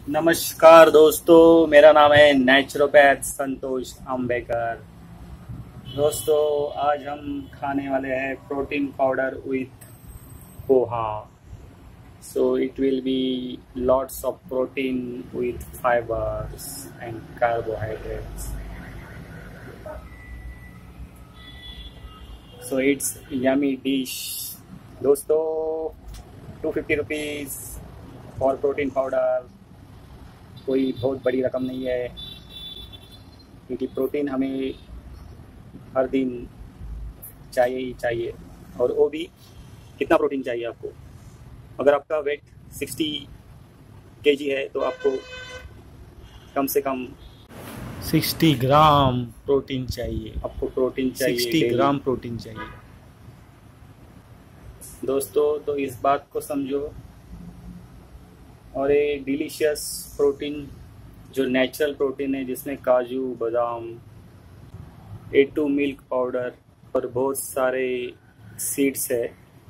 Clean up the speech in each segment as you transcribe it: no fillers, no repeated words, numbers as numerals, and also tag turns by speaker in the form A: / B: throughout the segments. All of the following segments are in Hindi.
A: नमस्कार दोस्तों, मेरा नाम है नेचुरोपैथ संतोष आम्बेकर। दोस्तों, आज हम खाने वाले हैं protein powder with poha. So it will be lots of protein with fibres and carbohydrates. So it's yummy dish. दोस्तों, 250 रुपीज़ फॉर प्रोटीन पाउडर कोई बहुत बड़ी रकम नहीं है, क्योंकि प्रोटीन हमें हर दिन चाहिए ही चाहिए। और वो भी कितना प्रोटीन चाहिए आपको? अगर आपका वेट 60 kg है तो आपको कम से कम
B: 60 ग्राम प्रोटीन चाहिए।
A: आपको प्रोटीन चाहिए,
B: 60 ग्राम प्रोटीन चाहिए
A: दोस्तों। तो इस बात को समझो। और ये डिलीशियस प्रोटीन जो नेचुरल प्रोटीन है, जिसमें काजू, बादाम, A2 मिल्क पाउडर और बहुत सारे सीड्स है,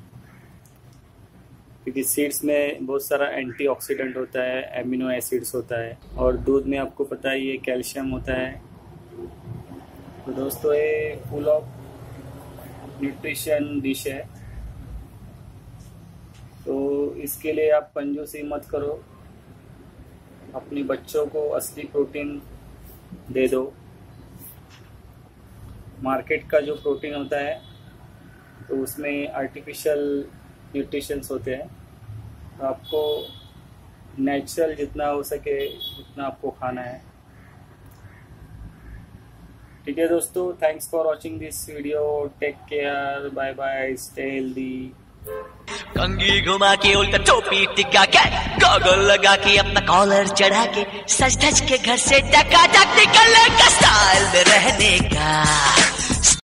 A: क्योंकि सीड्स में बहुत सारा एंटीऑक्सीडेंट होता है, एमिनो एसिड्स होता है, और दूध में आपको पता ही है कैल्शियम होता है। तो दोस्तों, ये फुल ऑफ न्यूट्रिशन डिश है। तो इसके लिए आप कंजूसी मत करो, अपने बच्चों को असली प्रोटीन दे दो। मार्केट का जो प्रोटीन होता है तो उसमें आर्टिफिशियल न्यूट्रिशंस होते हैं। तो आपको नेचुरल जितना हो सके उतना आपको खाना है। ठीक है दोस्तों, thanks for watching this video. Take care, bye bye, stay healthy.
C: कंघी घुमा के उल्टा टोपी टिका के गॉगल लगा के अपना कॉलर चढ़ा के सज धज के घर से टका टक निकलने का स्टाइल में रहने का।